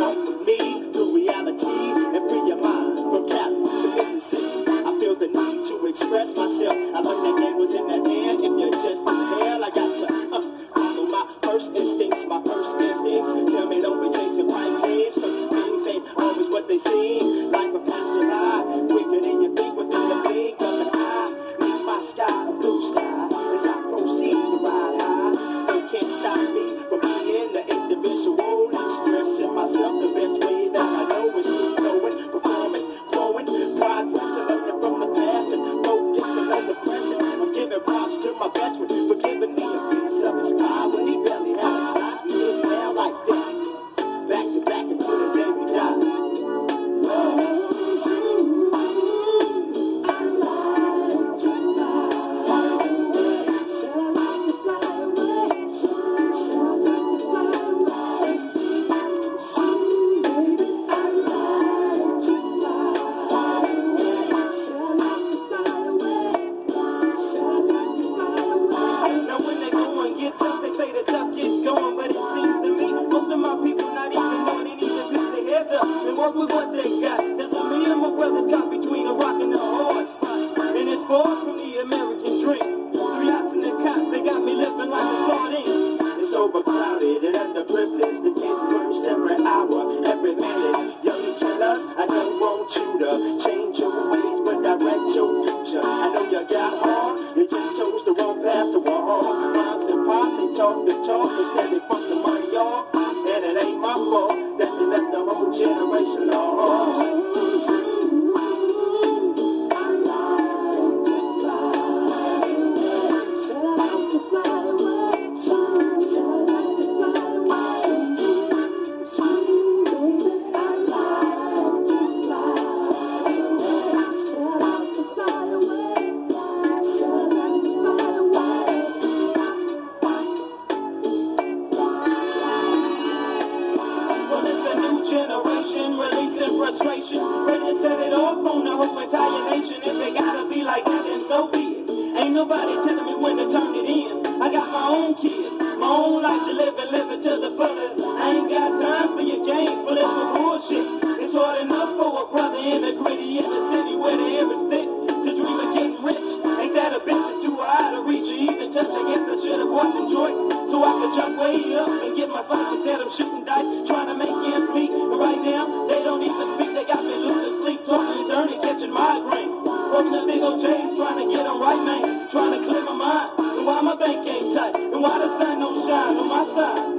walk with me through reality and free your mind from Cali to Mississippi. I feel the need to express myself. I learned that game was in the air. If you're just in hell, I got to follow my first instincts. My first instincts tell me don't be chasing white tapes. Certain things ain't always what they seem. Life a passer by, quicker than you think within the blink of an eye. Make my sky a blue sky as I proceed to ride high. They can't stop me from being the individual, expressing myself the best way that I know is through knowing, performing, growing, progress, and learning from the past and focusing on the present. I'm giving props to my veteran for giving me a piece of his pie when he barely had a size. He is now like that, back to back until the day we die. With what they got, there's a me and my brothers got between a rock and a hard spot, and it's far from the American dream. 3 hots in the cot, they got me living like a sardine. It's overcrowded and under privileged to get first every hour, every minute. Young killers, I don't want you to change your ways, but direct your future. I know you got hard, you just chose the wrong path to walk. Moms and pops, they talk the talk, instead they fuck the money off. And it ain't my fault that they left the whole generation lost. Generation releasing frustration, ready to set it off on the whole entire nation. If it gotta be like that, then so be it. Ain't nobody telling me when to turn it in. I got my own kids, my own life to live and live it to the fullest. I ain't got time for your game, full of bullshit. It's hard enough for a brother in the gritty in the city where the air is thick to dream of getting rich. Ain't that a bitch that's too high to reach or even touch? I guess I should have bought some joints so I could jump way up and get my fight instead of shooting dice, trying to make ends meet. But right now, they don't even speak. They got me losing sleep, talking dirty, catching migraines. Working the big old J's, trying to get them right, man. Trying to clear my mind. And why my bank ain't tight? And why the sun don't shine on my side?